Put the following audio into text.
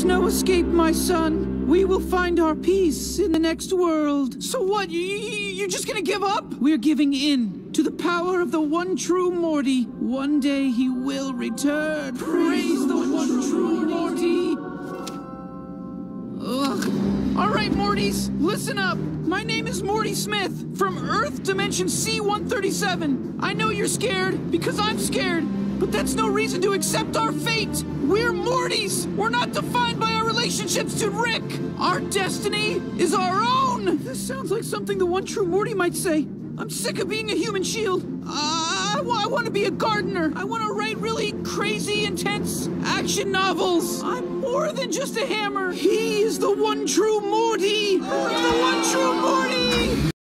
There's no escape, my son. We will find our peace in the next world. So what, you're just gonna give up? We're giving in to the power of the one true Morty. One day he will return. Praise the one true Morty. Ugh. All right, Mortys, listen up. My name is Morty Smith from Earth Dimension C-137. I know you're scared because I'm scared, but that's no reason to accept our fate. We're Mortys. We're not defined by our relationships to Rick. Our destiny is our own. This sounds like something the one true Morty might say. I'm sick of being a human shield. I want to be a gardener. I want to write really crazy, intense action novels. I'm more than just a hammer. He is the one true Morty. The one true Morty.